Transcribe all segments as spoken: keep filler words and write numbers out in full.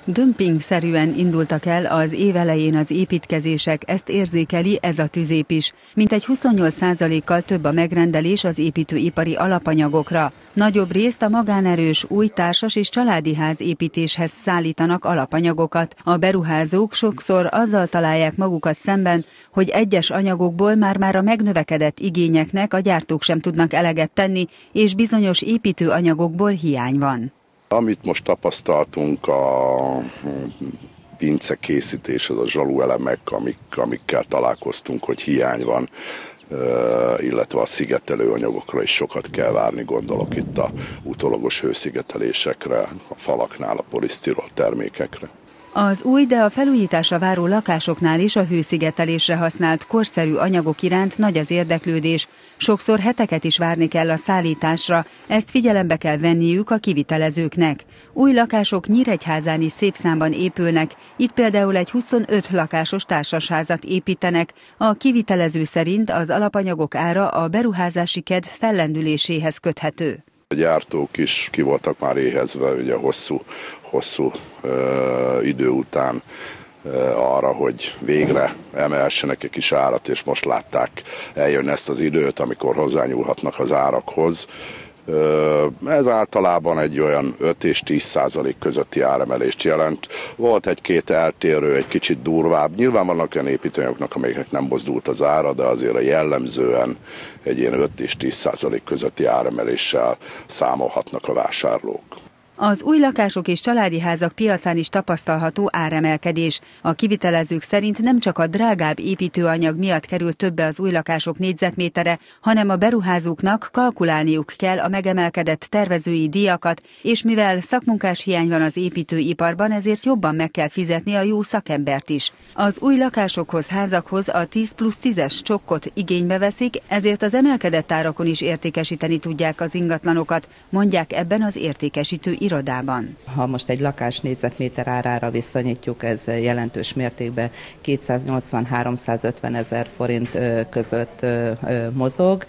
Dömpingszerűen indultak el az év elején az építkezések, ezt érzékeli ez a tüzép is. Mintegy huszonnyolc százalékkal több a megrendelés az építőipari alapanyagokra. Nagyobb részt a magánerős, új társas és családi ház építéshez szállítanak alapanyagokat. A beruházók sokszor azzal találják magukat szemben, hogy egyes anyagokból már-már a megnövekedett igényeknek a gyártók sem tudnak eleget tenni, és bizonyos építőanyagokból hiány van. Amit most tapasztaltunk, a pince készítés, az a zsaluelemek, amik, amikkel találkoztunk, hogy hiány van, illetve a szigetelő anyagokra is sokat kell várni, gondolok itt a utólagos hőszigetelésekre, a falaknál, a polisztirol termékekre. Az új, de a felújításra váró lakásoknál is a hőszigetelésre használt korszerű anyagok iránt nagy az érdeklődés. Sokszor heteket is várni kell a szállításra, ezt figyelembe kell venniük a kivitelezőknek. Új lakások Nyíregyházán is szép számban épülnek, itt például egy huszonöt lakásos társasházat építenek. A kivitelező szerint az alapanyagok ára a beruházási kedv fellendüléséhez köthető. A gyártók is ki voltak már éhezve, ugye hosszú, hosszú ö, idő után ö, arra, hogy végre emelhessenek egy kis árat, és most látták eljönni ezt az időt, amikor hozzányúlhatnak az árakhoz. Ö, ez általában egy olyan öt és tíz százalék közötti áremelést jelent. Volt egy-két eltérő, egy kicsit durvább. Nyilván vannak olyan építőanyagoknak, amelyeknek nem mozdult az ára, de azért a jellemzően egy ilyen öt és tíz százalék közötti áremeléssel számolhatnak a vásárlók. Az új lakások és családi házak piacán is tapasztalható áremelkedés. A kivitelezők szerint nem csak a drágább építőanyag miatt kerül többe az új lakások négyzetmétere, hanem a beruházóknak kalkulálniuk kell a megemelkedett tervezői díjakat, és mivel szakmunkás hiány van az építőiparban, ezért jobban meg kell fizetni a jó szakembert is. Az új lakásokhoz, házakhoz a tíz plusz tízes csokkot igénybe veszik, ezért az emelkedett árakon is értékesíteni tudják az ingatlanokat, mondják ebben az értékesítő irodában. Ha most egy lakás négyzetméter árára viszonyítjuk, ez jelentős mértékben kétszáznyolcvan-háromszázötven ezer forint között mozog,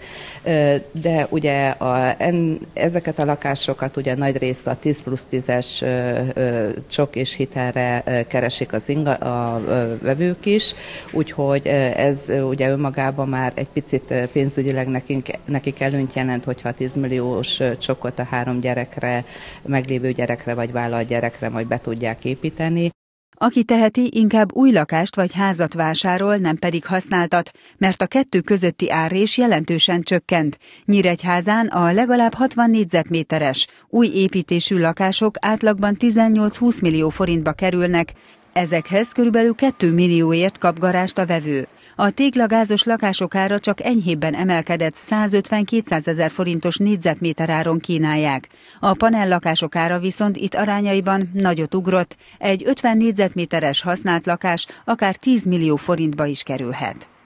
de ugye a, en, ezeket a lakásokat ugye nagy részt a tíz plusz tízes csok és hitelre keresik az inga, a vevők is, úgyhogy ez ugye önmagában már egy picit pénzügyileg nekünk, nekik előnyt jelent, hogyha a tíz milliós csokot a három gyerekre meg lévő gyerekre vagy vállalt gyerekre majd be tudják építeni. Aki teheti, inkább új lakást vagy házat vásárol, nem pedig használtat, mert a kettő közötti árrés jelentősen csökkent. Nyíregyházán a legalább hatvan négyzetméteres, új építésű lakások átlagban tizennyolc-húsz millió forintba kerülnek, ezekhez körülbelül két millióért kap garást a vevő. A téglagázos lakások ára csak enyhébben emelkedett, százötven-kétszázezer forintos négyzetméter áron kínálják. A panellakások ára viszont itt arányaiban nagyot ugrott, egy ötven négyzetméteres használt lakás akár tíz millió forintba is kerülhet.